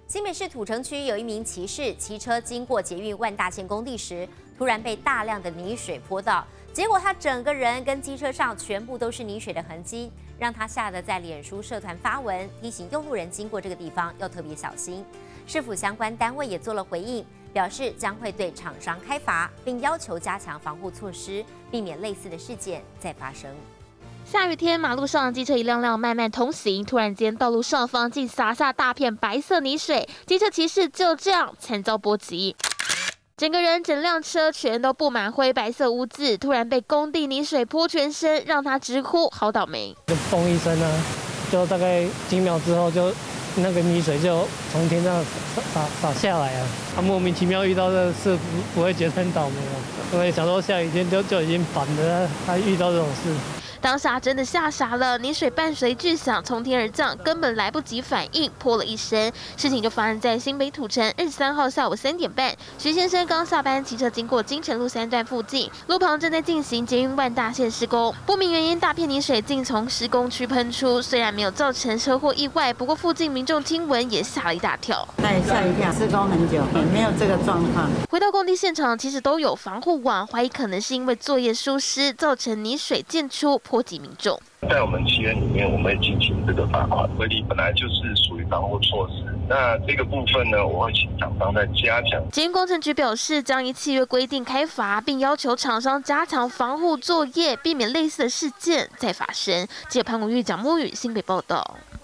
新北市土城区有一名骑士骑车经过捷运万大线工地时，突然被大量的泥水泼到，结果他整个人跟机车上全部都是泥水的痕迹，让他吓得在脸书社团发文提醒用路人经过这个地方要特别小心。市府相关单位也做了回应，表示将会对厂商开罚，并要求加强防护措施，避免类似的事件再发生。 下雨天，马路上机车一辆辆慢慢通行，突然间道路上方竟洒下大片白色泥水，机车骑士就这样惨遭波及，整个人、整辆车全都布满灰白色污渍，突然被工地泥水泼全身，让他直呼好倒霉。 就嘣一声啊，就大概几秒之后就那个泥水就从天上洒下来啊，他莫名其妙遇到这个事不会觉得很倒霉啊，因为想说下雨天就已经烦了，他遇到这种事。 当下真的吓傻了，泥水伴随巨响从天而降，根本来不及反应，泼了一身。事情就发生在新北土城23号下午3点半，徐先生刚下班，骑车经过金城路3段附近，路旁正在进行捷运万大线施工，不明原因大片泥水竟从施工区喷出，虽然没有造成车祸意外，不过附近民众听闻也吓了一大跳。 吓一跳，施工很久，也没有这个状况。 回到工地现场，其实都有防护网，怀疑可能是因为作业疏失，造成泥水溅出。 波及民众， 在我们契约里面，我们会进行这个罚款。违例本来就是属于防护措施，那这个部分呢，我会请厂商再加强。 捷运工程局表示，将依契约规定开罚，并要求厂商加强防护作业，避免类似的事件再发生。记者潘国玉、蒋木宇新北报道。